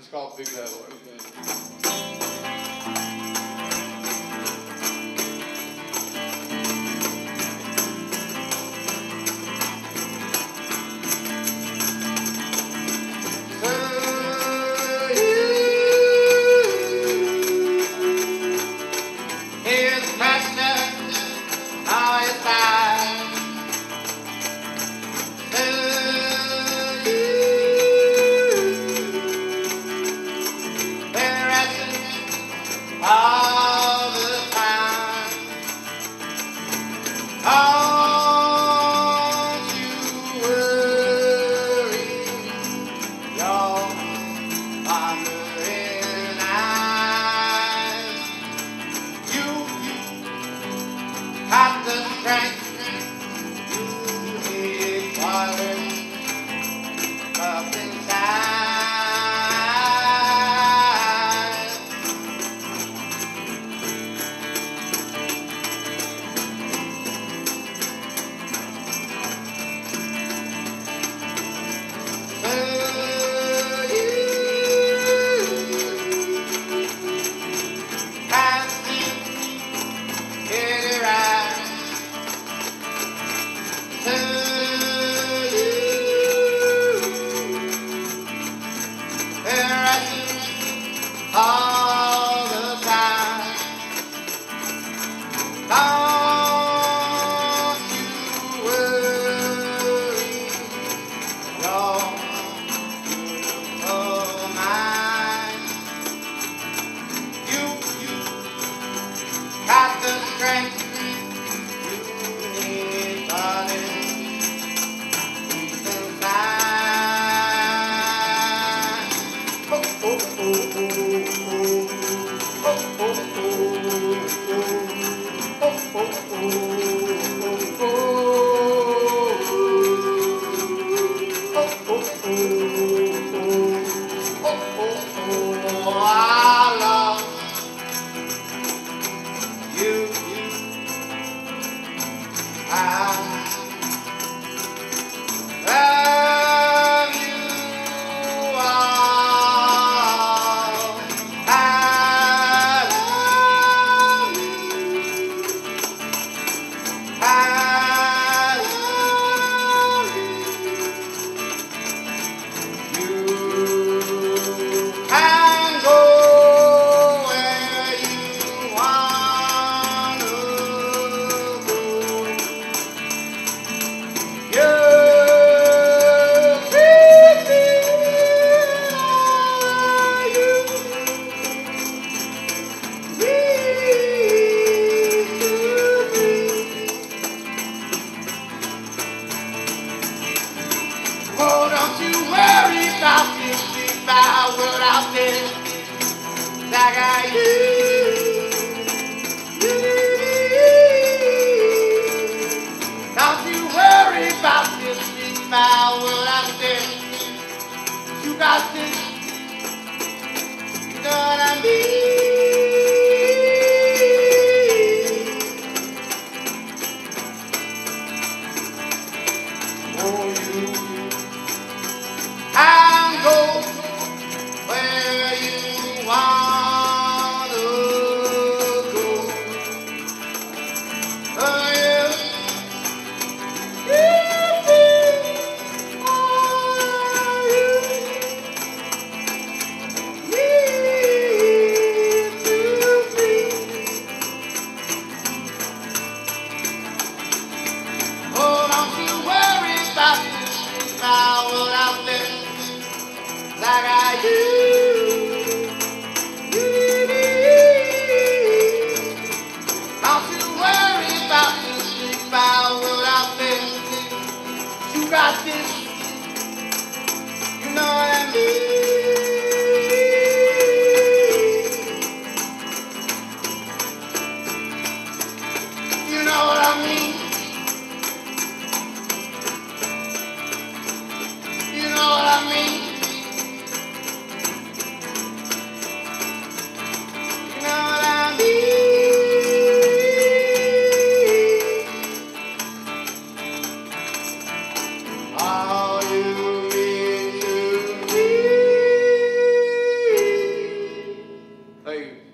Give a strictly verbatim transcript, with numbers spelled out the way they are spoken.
It's called Big Bad Horse. All the time, don't you worry, your wandering eyes. You, you have the strength, you need falling up inside. All the time, don't you worry, your beautiful mind. You, you got the strength you need, darling, deep inside. Oh, oh, oh, oh. Oh, don't you worry about this big bad world out there. I got you. Don't you worry about this big bad world out there. You got this. You know what I mean? Oh, you. And go where you want to go. Oh, yeah. Oh, you need to be. Oh, don't you worry about this power out there. Like I do. Don't you worry about this big foul world out there. You got this. You know what I mean? You know what I mean? You know what I mean? way